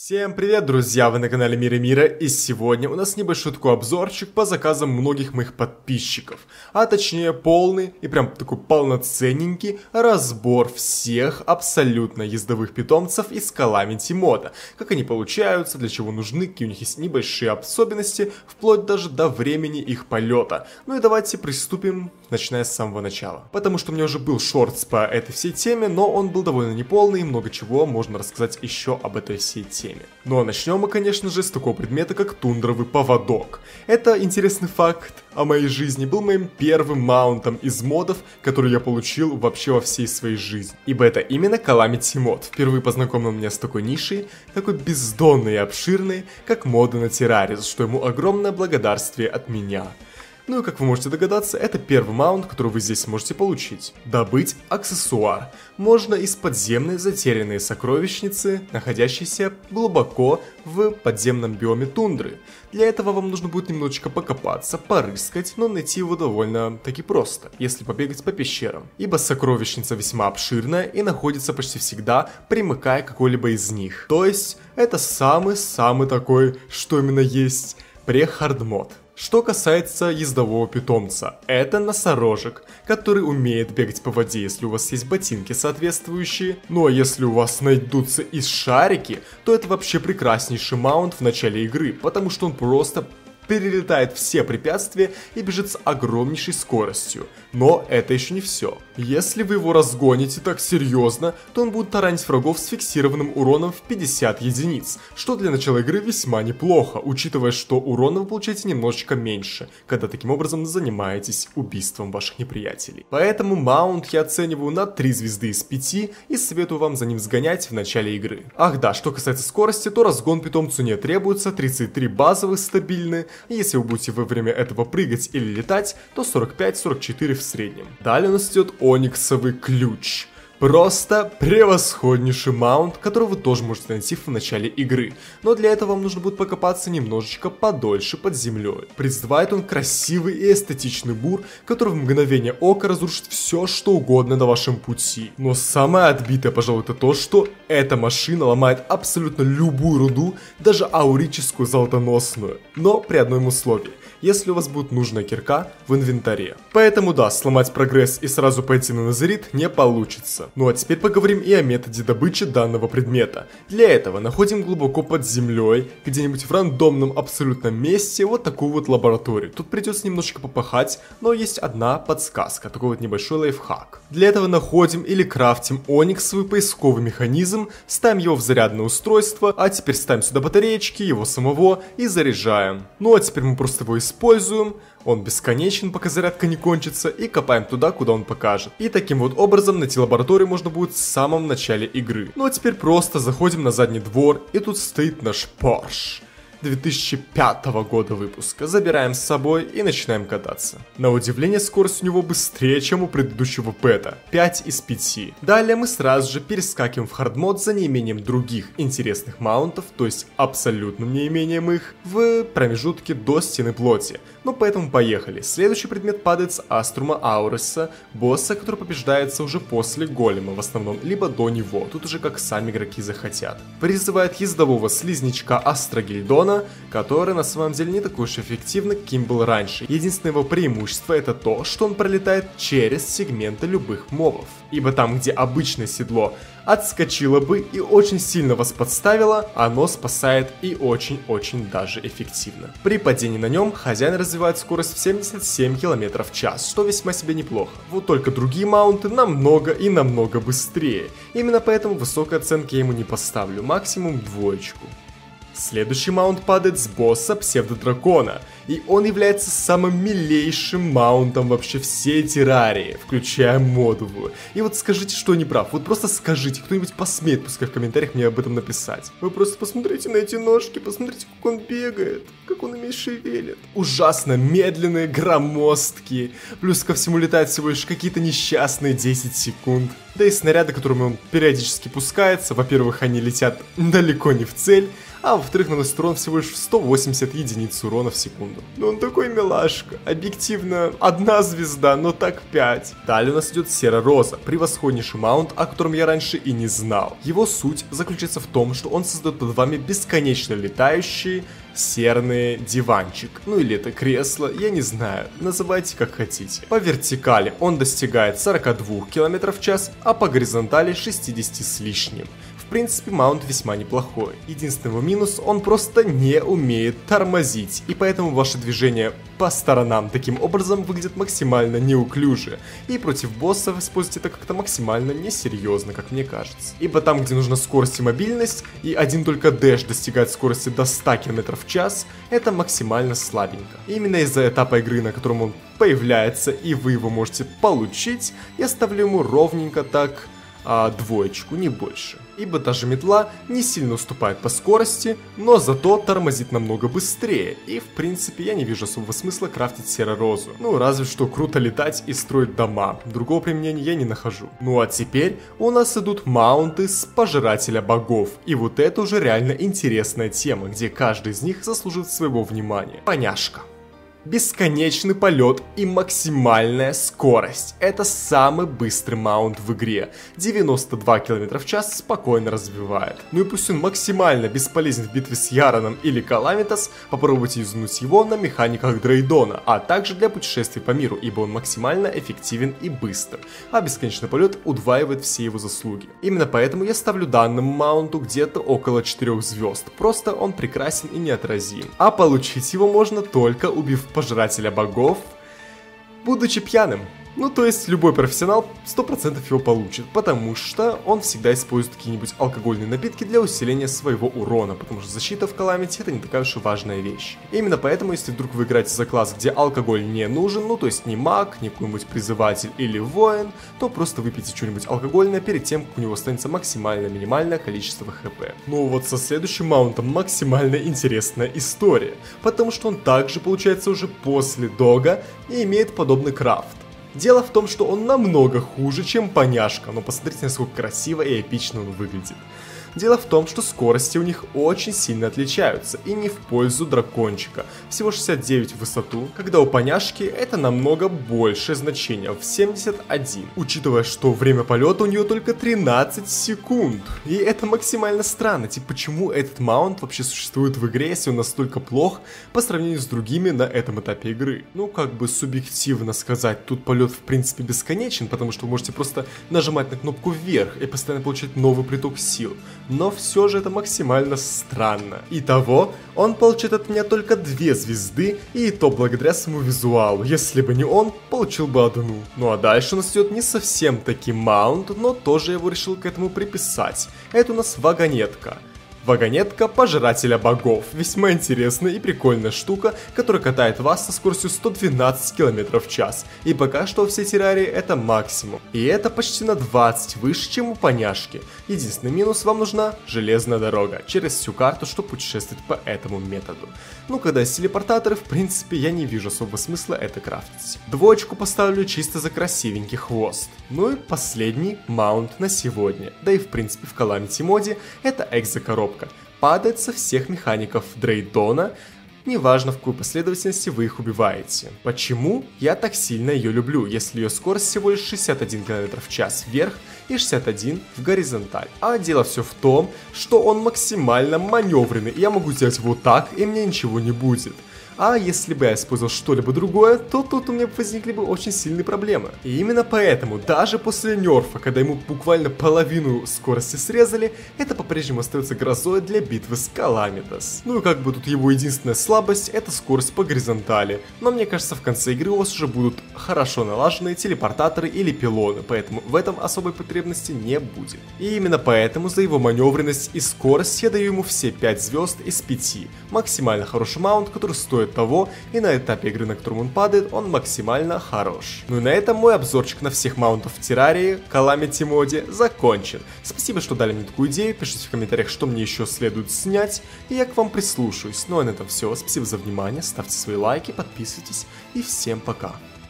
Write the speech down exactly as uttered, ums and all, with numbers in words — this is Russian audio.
Всем привет, друзья! Вы на канале Мира Мира, и сегодня у нас небольшой такой обзорчик по заказам многих моих подписчиков. А точнее полный и прям такой полноценненький разбор всех абсолютно ездовых питомцев из Calamity мода. Как они получаются, для чего нужны, какие у них есть небольшие особенности, вплоть даже до времени их полета. Ну и давайте приступим, начиная с самого начала. Потому что у меня уже был шортс по этой всей теме, но он был довольно неполный, и много чего можно рассказать еще об этой всей теме. Ну а начнем мы, конечно же, с такого предмета, как тундровый поводок. Это интересный факт о моей жизни, был моим первым маунтом из модов, который я получил вообще во всей своей жизни. Ибо это именно Calamity мод. Впервые познакомил меня с такой нишей, такой бездонной и обширной, как моды на терраре, за что ему огромное благодарствие от меня. Ну и как вы можете догадаться, это первый маунт, который вы здесь можете получить. Добыть аксессуар можно из подземной затерянной сокровищницы, находящейся глубоко в подземном биоме тундры. Для этого вам нужно будет немножечко покопаться, порыскать, но найти его довольно таки просто, если побегать по пещерам. Ибо сокровищница весьма обширная и находится почти всегда, примыкая к какой-либо из них. То есть, это самый-самый такой, что именно есть, пре-хардмод. Что касается ездового питомца, это носорожек, который умеет бегать по воде, если у вас есть ботинки соответствующие. Ну а если у вас найдутся и шарики, то это вообще прекраснейший маунт в начале игры, потому что он просто перелетает все препятствия и бежит с огромнейшей скоростью. Но это еще не все. Если вы его разгоните так серьезно, то он будет таранить врагов с фиксированным уроном в пятьдесят единиц, что для начала игры весьма неплохо, учитывая, что урона вы получаете немножечко меньше, когда таким образом занимаетесь убийством ваших неприятелей. Поэтому маунт я оцениваю на три звезды из пяти и советую вам за ним сгонять в начале игры. Ах да, что касается скорости, то разгон питомцу не требуется, тридцать три базовых стабильные. Если вы будете во время этого прыгать или летать, то сорок пять — сорок четыре в среднем. Далее у нас идет ониксовый ключ. Просто превосходнейший маунт, который вы тоже можете найти в начале игры. Но для этого вам нужно будет покопаться немножечко подольше под землей. Призывает он красивый и эстетичный бур, который в мгновение ока разрушит все, что угодно на вашем пути. Но самое отбитое, пожалуй, это то, что эта машина ломает абсолютно любую руду, даже аурическую золотоносную. Но при одном условии. Если у вас будет нужная кирка в инвентаре. Поэтому да, сломать прогресс и сразу пойти на Назарит не получится. Ну а теперь поговорим и о методе добычи данного предмета. Для этого находим глубоко под землей, где-нибудь в рандомном абсолютном месте, вот такую вот лабораторию. Тут придется немножечко попахать, но есть одна подсказка, такой вот небольшой лайфхак. Для этого находим или крафтим ониксовый поисковый механизм, ставим его в зарядное устройство, а теперь ставим сюда батареечки, его самого и заряжаем. Ну а теперь мы просто его используем, он бесконечен, пока зарядка не кончится, и копаем туда, куда он покажет. И таким вот образом найти лабораторию можно будет в самом начале игры. Ну а теперь просто заходим на задний двор, и тут стоит наш Porsche две тысячи пятого года выпуска. Забираем с собой и начинаем кататься. На удивление, скорость у него быстрее, чем у предыдущего пэта. пять из пяти. Далее мы сразу же перескакиваем в хардмод за неимением других интересных маунтов, то есть абсолютным неимением их, в промежутке до стены плоти. Ну поэтому поехали. Следующий предмет падает с Аструма Ауреса, босса, который побеждается уже после голема в основном, либо до него. Тут уже как сами игроки захотят. Призывает ездового слизнячка Астрогильдона, который на самом деле не такой уж эффективный, каким был раньше. Единственное его преимущество это то, что он пролетает через сегменты любых мобов. Ибо там, где обычное седло отскочило бы и очень сильно вас подставило, оно спасает и очень-очень даже эффективно. При падении на нем хозяин развивает скорость в семьдесят семь километров в час, что весьма себе неплохо. Вот только другие маунты намного и намного быстрее. Именно поэтому высокой оценки я ему не поставлю, максимум двоечку. Следующий маунт падает с босса Псевдодракона, и он является самым милейшим маунтом вообще всей террарии, включая модовую. И вот скажите, что я не прав, вот просто скажите, кто-нибудь посмеет, пускай в комментариях мне об этом написать. Вы просто посмотрите на эти ножки, посмотрите, как он бегает, как он ими шевелит. Ужасно медленные, громоздкие, плюс ко всему летает всего лишь какие-то несчастные десять секунд. Да и снаряды, которыми он периодически пускается, во-первых, они летят далеко не в цель, а во-вторых, наносит урон всего лишь в сто восемьдесят единиц урона в секунду. Ну он такой милашка. Объективно, одна звезда, но так пять. Далее у нас идет Серо-Роза, превосходнейший маунт, о котором я раньше и не знал. Его суть заключается в том, что он создает под вами бесконечно летающие серный диванчик, ну или это кресло, я не знаю, называйте как хотите. По вертикали он достигает сорока двух километров в час, а по горизонтали шестидесяти с лишним. В принципе, маунт весьма неплохой. Единственный его минус, он просто не умеет тормозить, и поэтому ваше движение по сторонам таким образом выглядит максимально неуклюже. И против боссов использовать это как-то максимально несерьезно, как мне кажется. Ибо там, где нужна скорость и мобильность, и один только дэш достигает скорости до ста километров в час, это максимально слабенько. И именно из-за этапа игры, на котором он появляется, и вы его можете получить, я ставлю ему ровненько так а, двоечку, не больше. Ибо даже метла не сильно уступает по скорости, но зато тормозит намного быстрее, и в принципе я не вижу особого смысла крафтить Серо-Розу. Ну разве что круто летать и строить дома, другого применения я не нахожу. Ну а теперь у нас идут маунты с Пожирателя Богов, и вот это уже реально интересная тема, где каждый из них заслуживает своего внимания. Поняшка. Бесконечный полет и максимальная скорость. Это самый быстрый маунт в игре. девяносто два километра в час спокойно развивает. Ну и пусть он максимально бесполезен в битве с Яроном или Каламитас, попробуйте юзнуть его на механиках Дрейдона, а также для путешествий по миру, ибо он максимально эффективен и быстр. А бесконечный полет удваивает все его заслуги. Именно поэтому я ставлю данному маунту где-то около четырёх звезд. Просто он прекрасен и неотразим. А получить его можно только убив Пожирателя Богов, будучи пьяным. Ну, то есть, любой профессионал сто процентов его получит, потому что он всегда использует какие-нибудь алкогольные напитки для усиления своего урона, потому что защита в Каламите это не такая уж и важная вещь. И именно поэтому, если вдруг вы играете за класс, где алкоголь не нужен, ну, то есть, не маг, не какой-нибудь призыватель или воин, то просто выпейте что-нибудь алкогольное перед тем, как у него останется максимально минимальное количество хп. Ну, вот со следующим маунтом максимально интересная история, потому что он также получается уже после дога и имеет подобный крафт. Дело в том, что он намного хуже, чем Поняшка, но посмотрите, насколько красиво и эпично он выглядит. Дело в том, что скорости у них очень сильно отличаются, и не в пользу дракончика. Всего шестьдесят девять в высоту, когда у Поняшки это намного большее значение, в семьдесят один. Учитывая, что время полета у нее только тринадцать секунд. И это максимально странно, типа почему этот маунт вообще существует в игре, если он настолько плох по сравнению с другими на этом этапе игры. Ну как бы субъективно сказать, тут полет в принципе бесконечен, потому что вы можете просто нажимать на кнопку вверх и постоянно получать новый приток сил. Но все же это максимально странно. Итого, он получит от меня только две звезды, и то благодаря своему визуалу. Если бы не он, получил бы одну. Ну а дальше у нас идет не совсем таки маунт, но тоже я его решил к этому приписать. Это у нас вагонетка. Вагонетка Пожирателя Богов. Весьма интересная и прикольная штука, которая катает вас со скоростью сто двенадцать километров в час. И пока что во всей террарии это максимум. И это почти на двадцать выше, чем у Поняшки. Единственный минус, вам нужна железная дорога через всю карту, чтобы путешествовать по этому методу. Ну, когда есть телепортаторы, в принципе, я не вижу особого смысла это крафтить. Двоечку поставлю чисто за красивенький хвост. Ну и последний маунт на сегодня. Да и в принципе в Calamity моде это экзокоробка. Падает со всех механиков Дрейдона, неважно в какой последовательности вы их убиваете. Почему я так сильно ее люблю, если ее скорость всего лишь шестьдесят один километр в час вверх и шестьдесят один в горизонталь. А дело все в том, что он максимально маневренный, и я могу сделать вот так, и мне ничего не будет. А если бы я использовал что-либо другое, то тут у меня возникли бы очень сильные проблемы. И именно поэтому, даже после нерфа, когда ему буквально половину скорости срезали, это по-прежнему остается грозой для битвы с Каламитас. Ну и как бы тут его единственная слабость — это скорость по горизонтали. Но мне кажется, в конце игры у вас уже будут хорошо налаженные телепортаторы или пилоны, поэтому в этом особой потребности не будет. И именно поэтому за его маневренность и скорость я даю ему все пять звезд из пяти. Максимально хороший маунт, который стоит того, и на этапе игры, на котором он падает, он максимально хорош. Ну и на этом мой обзорчик на всех маунтов в террарии, Calamity моде закончен. Спасибо, что дали мне такую идею, пишите в комментариях, что мне еще следует снять, и я к вам прислушаюсь. Ну а на этом все, спасибо за внимание, ставьте свои лайки, подписывайтесь, и всем пока.